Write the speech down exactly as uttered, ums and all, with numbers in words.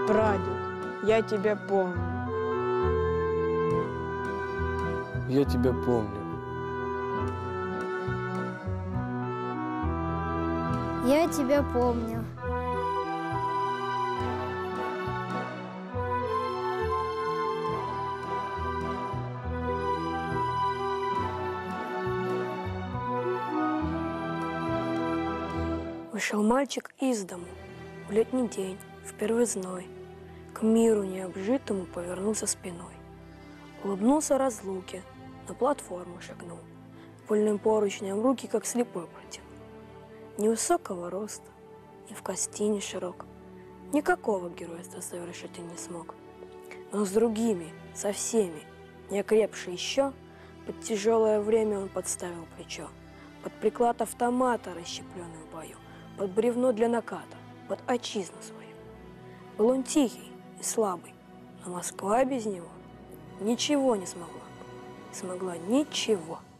Прадед, я тебя помню. Я тебя помню. Я тебя помню. Вышел мальчик из дому в летний день, в первый зной, к миру необжитому повернулся спиной. Улыбнулся разлуке, на платформу шагнул, вольным поручням руки, как слепой протянул. Невысокого роста, ни в кости, ни широк, никакого геройства совершить он не смог. Но с другими, со всеми, не окрепший еще, под тяжелое время он подставил плечо, под приклад автомата, расщепленный в бою, под бревно для наката, под отчизну свою. Был он тихий и слабый, но Москва без него ничего не смогла, не смогла ничего.